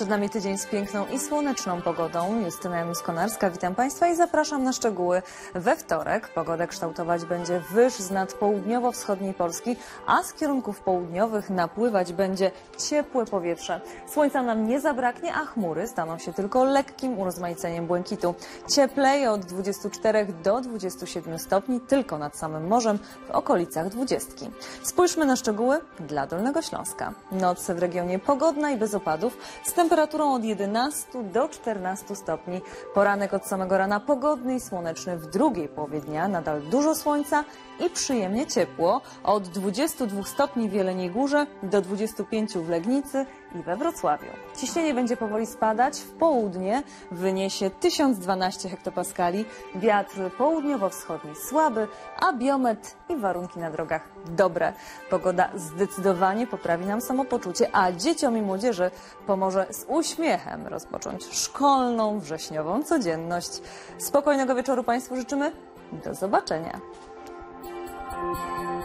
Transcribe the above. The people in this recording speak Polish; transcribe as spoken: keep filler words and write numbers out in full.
Przed nami tydzień z piękną i słoneczną pogodą. Justyna Janusz-Konarska, witam Państwa i zapraszam na szczegóły. We wtorek pogodę kształtować będzie wyż z nad południowo-wschodniej Polski, a z kierunków południowych napływać będzie ciepłe powietrze. Słońca nam nie zabraknie, a chmury staną się tylko lekkim urozmaiceniem błękitu. Ciepleje od dwudziestu czterech do dwudziestu siedmiu stopni, tylko nad samym morzem w okolicach dwudziestki. Spójrzmy na szczegóły dla Dolnego Śląska. Noc w regionie pogodna i bez opadów, z temperaturą od jedenastu do czternastu stopni. Poranek od samego rana pogodny i słoneczny. W drugiej połowie dnia nadal dużo słońca i przyjemnie ciepło. Od dwudziestu dwóch stopni w Jeleniej Górze do dwudziestu pięciu w Legnicy i we Wrocławiu. Ciśnienie będzie powoli spadać. W południe wyniesie tysiąc dwanaście hektopaskali. Wiatr południowo-wschodni słaby, a biometr i warunki na drogach dobre. Pogoda zdecydowanie poprawi nam samopoczucie, a dzieciom i młodzieży pomoże z uśmiechem rozpocząć szkolną, wrześniową codzienność. Spokojnego wieczoru Państwu życzymy. Do zobaczenia.